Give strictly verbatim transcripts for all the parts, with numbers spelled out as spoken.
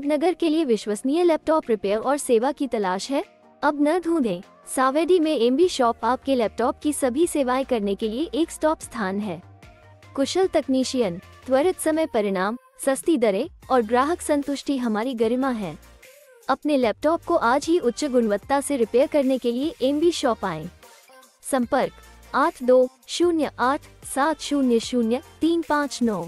अहमदनगर के लिए विश्वसनीय laptop repair और सेवा की तलाश है? अब न ढूंढें। सावेडी में एमबी शॉप आपके लैपटॉप की सभी सेवाएं करने के लिए एक स्टॉप स्थान है। कुशल तकनीशियन, त्वरित समय परिणाम, सस्ती दरें और ग्राहक संतुष्टि हमारी गरिमा है। अपने लैपटॉप को आज ही उच्च गुणवत्ता से रिपेयर करने के लिए एमबी शॉप आएं। संपर्क आठ दो शून्य आठ सात शून्य शून्य तीन पाँच नौ।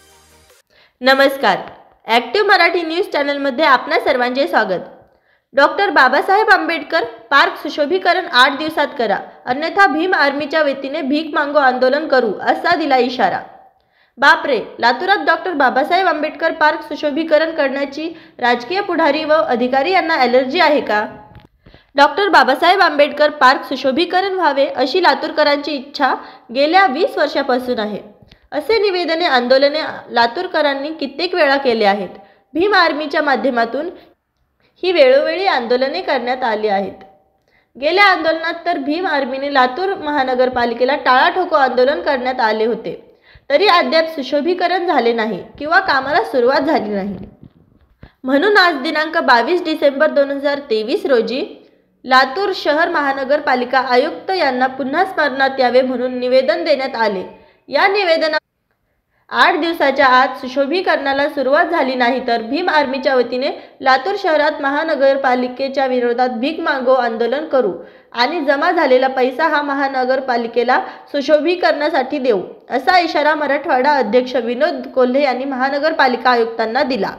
नमस्कार, ॲक्टिव्ह मराठी न्यूज चॅनलमध्ये आपणा सर्वांचे स्वागत। डॉक्टर बाबासाहेब आंबेडकर पार्क सुशोभीकरण आठ दिवसात करा, अन्यथा भीम आर्मीच्या वतीने भीक मागो आंदोलन करू, असा दिला इशारा। बापरे, लातूरात डॉक्टर बाबासाहेब आंबेडकर पार्क सुशोभीकरण करण्याची राजकीय पुढारी व अधिकारी यांना ॲलर्जी आहे का? डॉक्टर बाबासाहेब आंबेडकर पार्क सुशोभीकरण व्हावे अशी लातूरकरांची इच्छा गेल्या वीस वर्षापासून आहे। असे निवेदने आंदोलने लातूरकरांनी कित्येक वेळा केले आहेत। भीम आर्मीच्या माध्यमातून ही वेळोवेळी आंदोलने करण्यात आली आहेत। गेल्या आंदोलनात तर भीम आर्मीने लातूर महानगरपालिकेला टाळाठोको आंदोलन करण्यात आले होते, तरी अद्याप सुशोभीकरण झाले नाही किंवा कामाला सुरुवात झाली नाही। म्हणून आज दिनांक बावीस डिसेंबर दोन हजार तेवीस रोजी लातूर शहर महानगरपालिका आयुक्त यांना पुन्हा स्मरणात यावे म्हणून निवेदन देण्यात आले। या निवेदनात आठ दिवसाच्या आत सुशोभीकरणाला सुरुवात झाली नाही तर भीम आर्मीच्या वतीने लातूर शहरात महानगरपालिकेच्या विरोधात भीक मागो आंदोलन करू आणि जमा झालेला पैसा हा महानगरपालिकेला सुशोभीकरणासाठी देऊ, असा इशारा मराठवाडा अध्यक्ष विनोद कोल्हे यांनी महानगरपालिका आयुक्तांना दिला।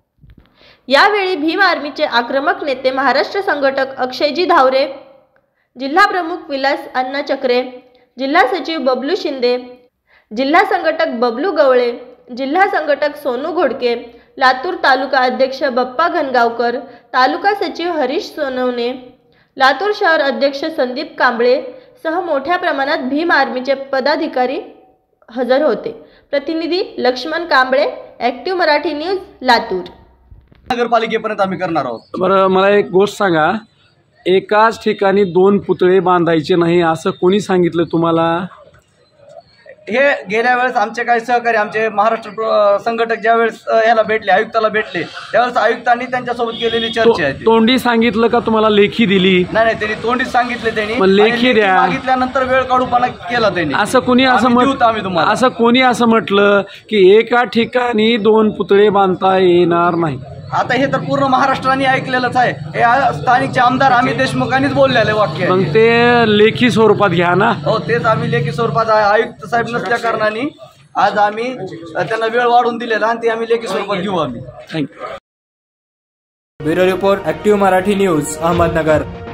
यावेळी भीम आर्मीचे आक्रमक नेते महाराष्ट्र संघटक अक्षयजी धावरे, जिल्हा प्रमुख विलास अण्णा चक्रे, जिल्हा सचिव बबलू शिंदे, जिल्हा संघटक बबलू गवळे, जिल्हा संघटक सोनू घोडके, लातूर तालुका अध्यक्ष बप्पा घनगावकर, तालुका सचिव हरीश सोनवणे, लातूर शहर अध्यक्ष संदीप कांबळे सह मोठ्या प्रमाणात भीम आर्मीचे पदाधिकारी हजर होते। प्रतिनिधी लक्ष्मण कांबळे, ॲक्टिव्ह मराठी न्यूज, लातूर। नगरपालिकेपर्यंत आम्ही करणार आहोत। बरं, मला एक गोष्ट सांगा, एकाच ठिकाणी दोन पुतळे बांधायचे नाही असं कोणी सांगितलं तुम्हाला? हे गेल्या वेळेस आमचे काही सहकारी, आमचे महाराष्ट्र संघटक ज्या वेळेस याला भेटले, आयुक्ताला भेटले, त्यावेळेस आयुक्तांनी त्यांच्यासोबत केलेली चर्चा आहे। तोंडी सांगितलं का तुम्हाला लेखी दिली? नाही नाही, त्यांनी तोंडीच सांगितले, त्यांनी लेखी द्या मागितल्यानंतर वेळ काढूपणा केला त्यांनी। असं कोणी असं म्हटलं असं कोणी असं म्हटलं की एका ठिकाणी दोन पुतळे बांधता येणार नाही? आता हे तर पूर्ण महाराष्ट्राने ऐकलेलंच आहे। हे स्थानिकचे आमदार अमित देशमुखांनीच बोललेले वाक्य। मग ते लेखी स्वरूपात घ्या ना। हो, तेच आम्ही लेखी स्वरूपात, आयुक्त साहेब नसल्या कारणाने आज आम्ही त्यांना वेळ वाढवून दिलेला आणि ते आम्ही लेखी स्वरूपात घेऊ आम्ही। Thank you. Bureau report, active Marathi news, Ahmednagar.